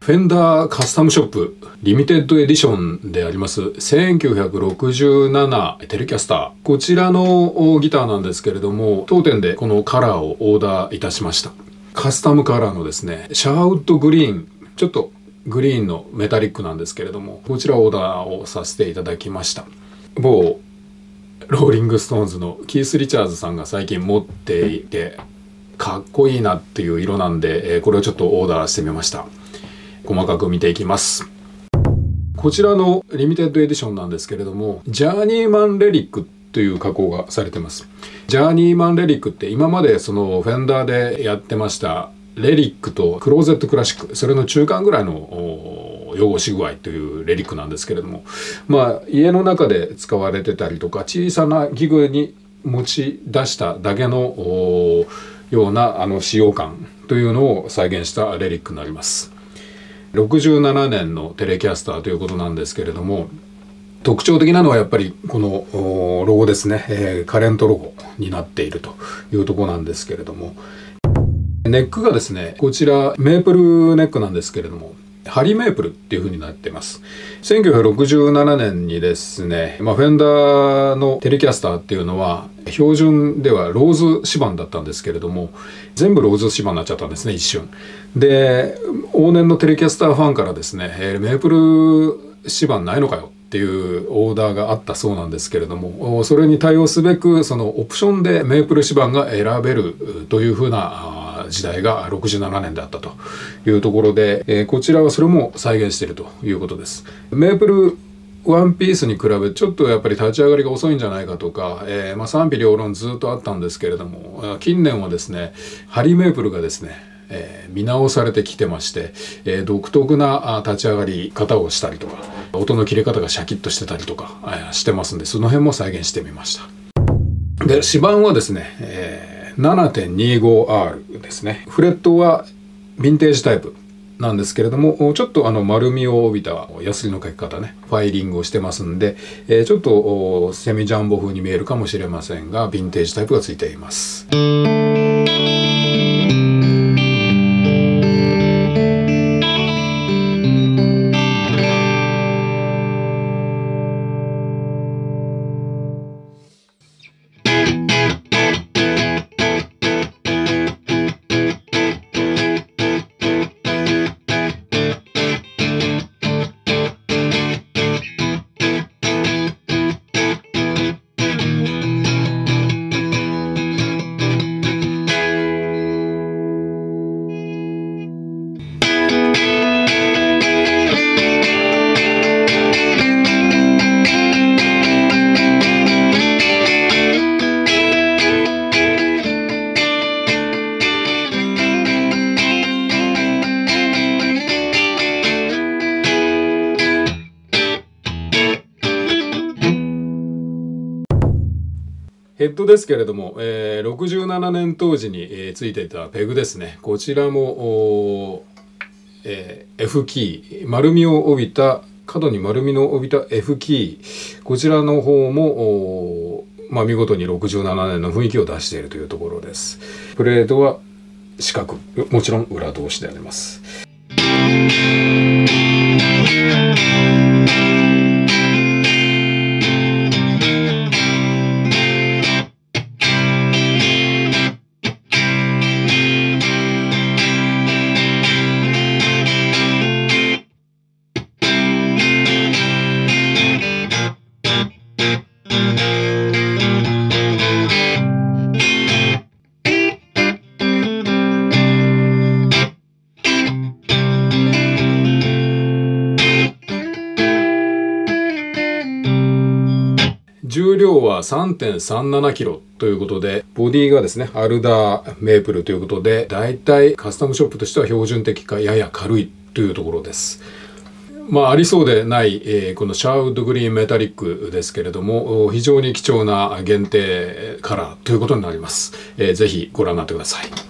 フェンダーカスタムショップリミテッドエディションであります1967テレキャスター、こちらのギターなんですけれども、当店でこのカラーをオーダーいたしました。カスタムカラーのですねシャーウッドグリーン、ちょっとグリーンのメタリックなんですけれども、こちらオーダーをさせていただきました。某ローリングストーンズのキース・リチャーズさんが最近持っていてかっこいいなっていう色なんで、これをちょっとオーダーしてみました。細かく見ていきます。こちらのリミテッドエディションなんですけれども、ジャーニーマンレリックという加工がされてます。ジャーニーマンレリックって今までそのフェンダーでやってましたレリックとクローゼットクラシック、それの中間ぐらいの汚し具合というレリックなんですけれども、家の中で使われてたりとか小さな器具に持ち出しただけのような使用感というのを再現したレリックになります。67年のテレキャスターということなんですけれども、特徴的なのはやっぱりこのロゴですね、カレントロゴになっているというところなんですけれども、ネックがですねこちらメープルネックなんですけれども、ハリメープルっていう風になっています。1967年にですね、フェンダーのテレキャスターっていうのは標準ではローズ指板だったんですけれども、全部ローズ指板になっちゃったんですね、一瞬で。往年のテレキャスターファンからですね、メープル指板ないのかよっていうオーダーがあったそうなんですけれども、それに対応すべくそのオプションでメープル指板が選べるという風な時代が67年であったというところで、こちらはそれも再現しているということです。メープルワンピースに比べちょっとやっぱり立ち上がりが遅いんじゃないかとか、賛否両論ずっとあったんですけれども、近年はですねハリメープルがですね、見直されてきてまして、独特な立ち上がり方をしたりとか、音の切れ方がシャキッとしてたりとか、してますんで、その辺も再現してみました。で、指板はですね、7.25R ですね。フレットはヴィンテージタイプなんですけれども、ちょっと丸みを帯びたヤスリの書き方ね、ファイリングをしてますんで、ちょっとセミジャンボ風に見えるかもしれませんが、ヴィンテージタイプがついています。ヘッドですけれども、67年当時に、ついていたペグですね。こちらも、F キー、丸みを帯びた、角に丸みの帯びた F キー、こちらの方も、見事に67年の雰囲気を出しているというところです。プレートは四角、もちろん裏通しであります。重量は 3.37 キロということで、ボディがですねアルダーメープルということで、だいたいカスタムショップとしては標準的かやや軽いというところです。ありそうでない、このシャーウッドグリーンメタリックですけれども、非常に貴重な限定カラーということになります。ぜひご覧になってください。